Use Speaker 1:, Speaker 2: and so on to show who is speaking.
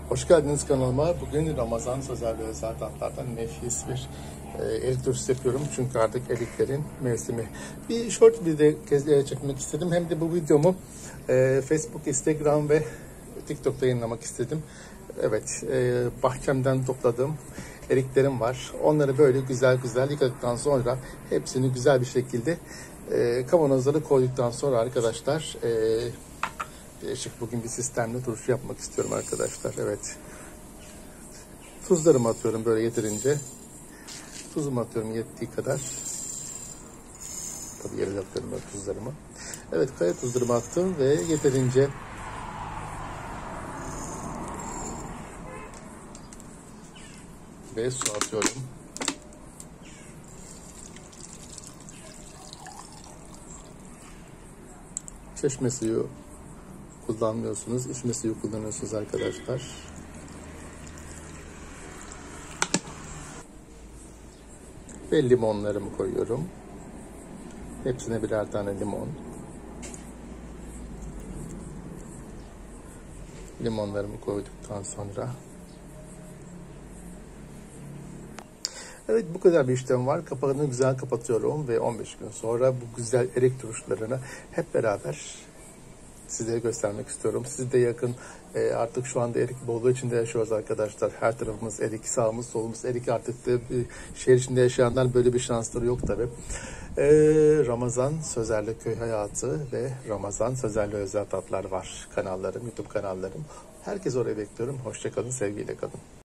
Speaker 1: Hoş geldiniz kanalıma. Bugün Ramazan sözel ve özel tatlardan nefis bir erik turşusu yapıyorum. Çünkü artık eriklerin mevsimi. Bir short video çekmek istedim. Hem de bu videomu Facebook, Instagram ve TikTok'ta yayınlamak istedim. Evet, bahçemden topladığım eriklerim var. Onları böyle güzel güzel yıkadıktan sonra hepsini güzel bir şekilde kavanozlara koyduktan sonra arkadaşlar değişik bugün bir sistemle turşu yapmak istiyorum arkadaşlar. Evet. Tuzlarımı atıyorum böyle yeterince. Tuzumu atıyorum yettiği kadar. Tabii yere atıyorum böyle tuzlarımı. Evet, kaya tuzlarımı attım ve yeterince ve su atıyorum. Çeşme suyu kullanmıyorsunuz. İçme suyu kullanıyorsunuz arkadaşlar. Ve limonlarımı koyuyorum. Hepsine birer tane limon. Limonlarımı koyduktan sonra. Evet, bu kadar bir işlem var. Kapağını güzel kapatıyorum ve 15 gün sonra bu güzel erik turşularını hep beraber size göstermek istiyorum. Siz de yakın, artık şu anda erik bolluğu içinde yaşıyoruz arkadaşlar. Her tarafımız erik, sağımız solumuz erik. Artık da şehir içinde yaşayanlar böyle bir şansları yok tabi. Ramazan Sözer'le Köy Hayatı ve Ramazan Sözer'le Özel Tatlar var kanallarım, YouTube kanallarım. Herkes oraya bekliyorum. Hoşça kalın, sevgiyle kalın.